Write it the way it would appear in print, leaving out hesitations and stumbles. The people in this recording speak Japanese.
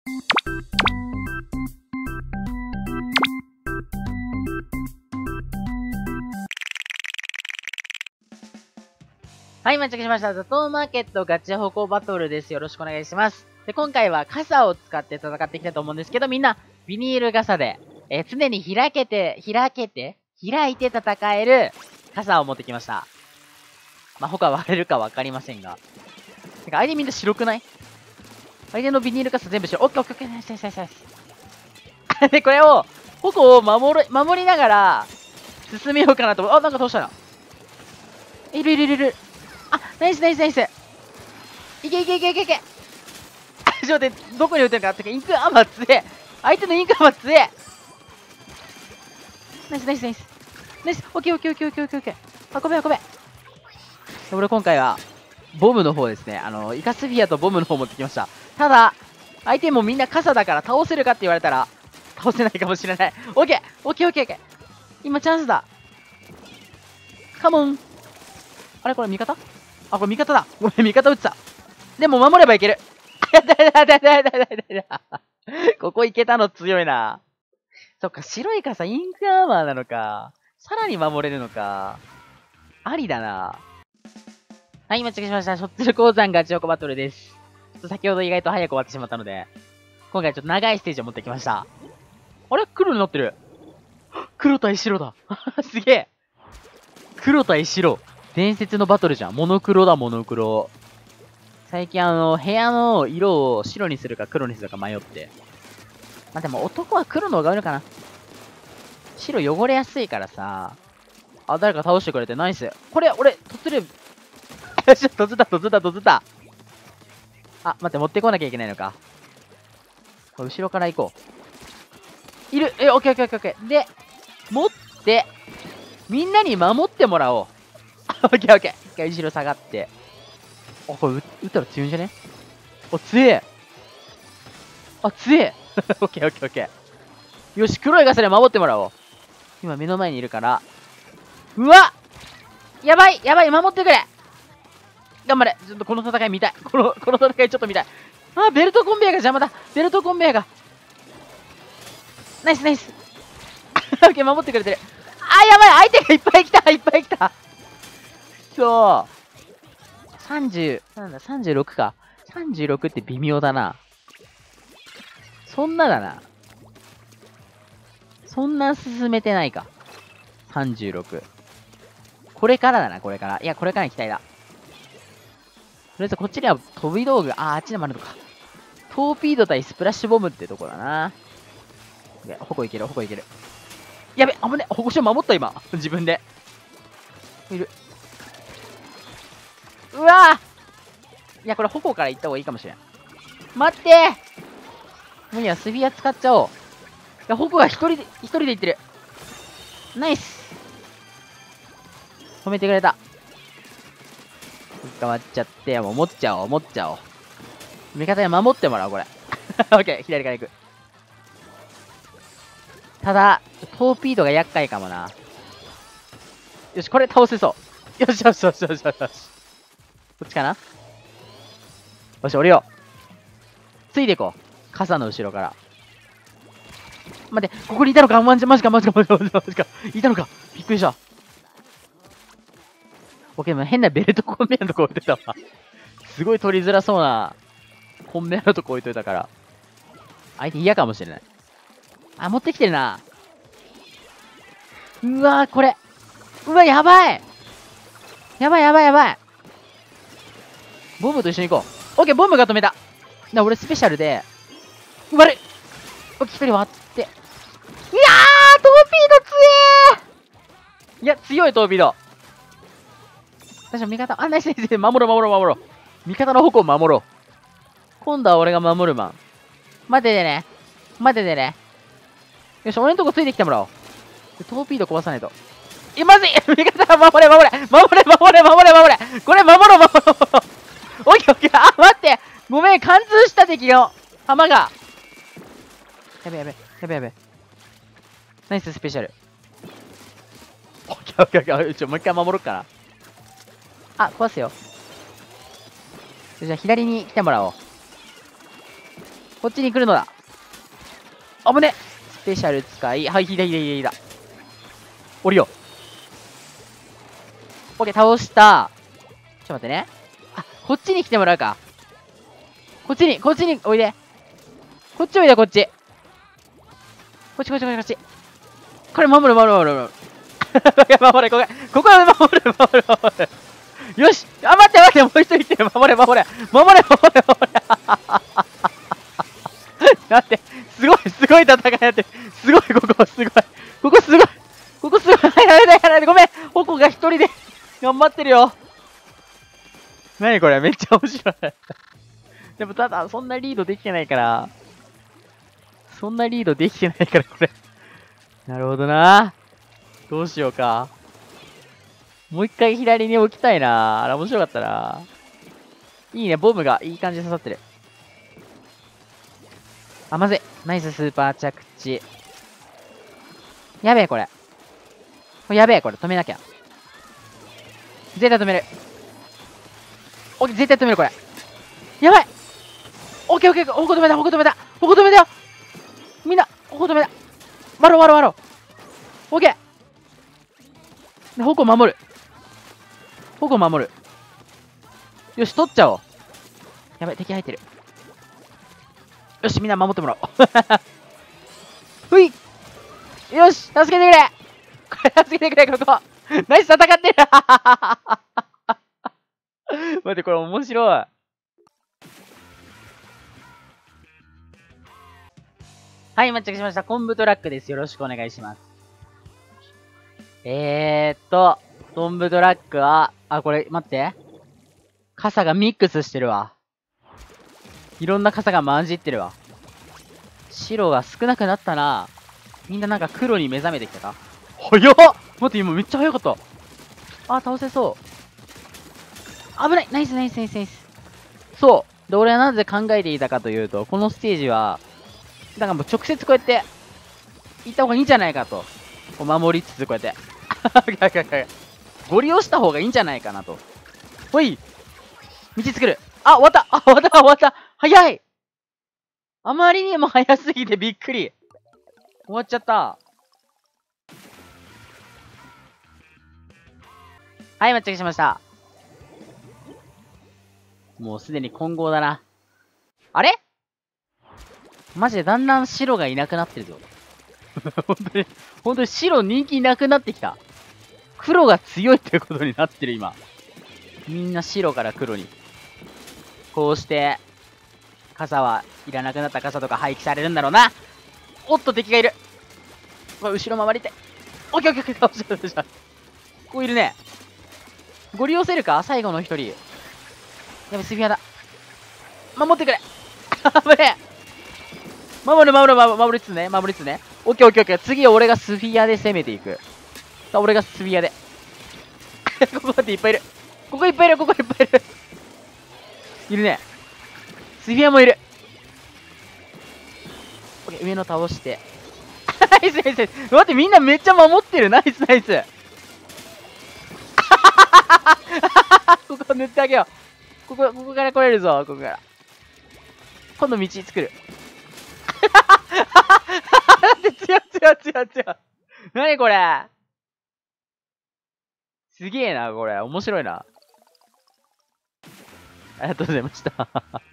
はい、到着しました。ザトウマーケットガチホコバトルです。よろしくお願いします。で、今回は傘を使って戦っていきたいと思うんですけど、みんな、ビニール傘で、常に開いて戦える傘を持ってきました。まあ、他割れるかわかりませんが。てか、相手みんな白くない？相手のビニール傘全部白。オッケーオッケーオッケー、ナイスナイスナイスナイス。で、これを、矛を守りながら、進めようかなと思う。あ、なんか倒したな。いるいるいるいる。あ、ナイスナイスナイス。いけいけいけいけいけ。ちょっと待って、どこに打てるか。てか、インクアーマー強え。相手のインクアーマー強え。ナイスナイスナイス。ナイス。オッケーオッケーオッケーオッケーオッケーオッケー。運べ運べ。俺今回は、ボムの方ですね。イカスフィアとボムの方持ってきました。ただ、相手もみんな傘だから倒せるかって言われたら、倒せないかもしれない。オッケーオッケーオッケーオッケー。今チャンスだ。カモン。あれこれ味方？あ、これ味方だ。ごめん、味方撃ってた。でも守ればいける。ここいけたの強いな。そっか、白い傘インクアーマーなのか。さらに守れるのか。ありだな。はい、間違えました。ショッツル鉱山ガチホコバトルです。ちょっと先ほど意外と早く終わってしまったので、今回ちょっと長いステージを持ってきました。あれ黒になってる。黒対白だ。すげえ。黒対白。伝説のバトルじゃん。モノクロだ、モノクロ。最近部屋の色を白にするか黒にするか迷って。まあ、でも男は黒の方がいいのかな。白汚れやすいからさ。あ、誰か倒してくれてナイス。これ、俺、突る。よし、突った。あ、待って、持ってこなきゃいけないのか。後ろから行こう。いる。オッケーオッケーオッケー。で、持って、みんなに守ってもらおう。オッケーオッケー。一回後ろ下がって。あ、これ、撃ったら強いんじゃね？お、強え。あ、強え。オッケーオッケーオッケー。よし、黒い傘で守ってもらおう。今目の前にいるから。うわ！やばい守ってくれ！頑張れ！ちょっとこの戦い見たい。この戦いちょっと見たい。あ、ベルトコンベヤーが邪魔だ。ベルトコンベヤーが。ナイスナイス。オッケー、守ってくれてる。あ、やばい！相手がいっぱい来たそう。30、なんだ、36か。36って微妙だな。そんなだな。そんな進めてないか。36。これからだな、これから。いや、これからに期待だ。とりあえずこっちには飛び道具、あっちでもあるのか。トーピード対スプラッシュボムってとこだな。矛いける。やべ、危ね、保護所守った今。自分で。いる。うわぁ！いや、これ矛から行った方がいいかもしれん。待ってー！もういいや、スフィア使っちゃおう。いや、矛が一人で行ってる。ナイス！止めてくれた。捕まっちゃって、もう持っちゃおう。味方に守ってもらおう、これ。オッケー、左から行く。ただ、トーピードが厄介かもな。よし、これ倒せそう。よし。こっちかな？よし、降りよう。ついていこう。傘の後ろから。待って、ここにいたのか？マジか。いたのか？びっくりした。オッケー、変なベルトコンベヤーのとこ置いといたわ。すごい取りづらそうなコンベヤーのとこ置いといたから。相手嫌かもしれない。あ、持ってきてるな。うわー、これ。うわ、やばい。ボムと一緒に行こう。オッケー、ボムが止めた。俺スペシャルで、悪い。オッケー、一人割って。いやー、トーピード強えー！いや、強いトーピード。確か味方、ナイス。守ろう。味方の矛を守ろう。今度は俺が守る番。待ててね。よし、俺のとこついてきてもらおう。トーピード壊さないと。まずい！味方守れ！これ守ろう！オッケー。あ、待って！ごめん、貫通した敵の弾が。やべ。ナイススペシャル。オッケー。もう一回守ろうかな。あ、壊すよ。じゃあ左に来てもらおう。 こっちに来るのだ。あぶね。スペシャル使い。はい、左。降りよう。オッケー、倒した。ちょっと待ってね。あ、こっちに来てもらうか。こっちにおいで。こっちおいで、こっち。こっち。これ守る。守れ、ここは守る。よし。あ、待って、もう一人いてる。守れ。だって、すごい戦いやってる。すごい。ここすごい。やらないで、ごめん。ホコが一人で頑張ってるよ。なにこれ、めっちゃ面白い。でもただ、そんなリードできてないから、これ。なるほどな。どうしようか。もう一回左に置きたいな。あれ面白かったな。いいね、ボムがいい感じで刺さってる。あ、まずい。ナイススーパー着地。やべえ、これ。止めなきゃ。絶対止める。オッケー、絶対止める、これ。やばい。オッケー。矛止めたよ。みんな、矛止めた。割ろう。オッケー。矛守る。よし、取っちゃおう。やばい、敵入ってる。よし、みんな守ってもらおう。ふい。よし、助けてくれ、ここ。ナイス、戦ってる。待って、これ面白い。はい、到着しました。昆布トラックです。よろしくお願いします。トンブトラックは、これ、待って。傘がミックスしてるわ。いろんな傘が混じってるわ。白が少なくなったな。みんななんか黒に目覚めてきたか。早っ。待って、今めっちゃ早かった。倒せそう。危ない。ナイス。そう。で、俺はなぜ考えていたかというと、このステージは、だからもう直接こうやって、行った方がいいんじゃないかと。守りつつ、こうやって。ゴリ押した方がいいんじゃないかなと。ほい。道作る。終わった。早い。あまりにも早すぎてびっくり。終わっちゃった。はい、到着しました。もうすでに混合だな。あれマジでだんだん白がいなくなってるぞ。本当に白人気なくなってきた。黒が強いってことになってる今。みんな白から黒に。こうして、傘はいらなくなった傘とか廃棄されるんだろうな。おっと敵がいる。後ろ回りたい。オッケー。倒した。ここいるね。ゴリ押せるか最後の一人。やべ、スフィアだ。守ってくれ。危ねえ。守りつつね。オッケー。次俺がスフィアで攻めていく。俺がスフィアで。ここっていっぱいいる。ここいっぱいいる。いるね。スフィアもいる。オッケー、上の倒して。ナイス。待って、みんなめっちゃ守ってる。ナイス。ここ塗ってあげよう。ここから来れるぞ。ここから。今度道作る。強い。何これ。すげえな、これ。面白いな。ありがとうございました。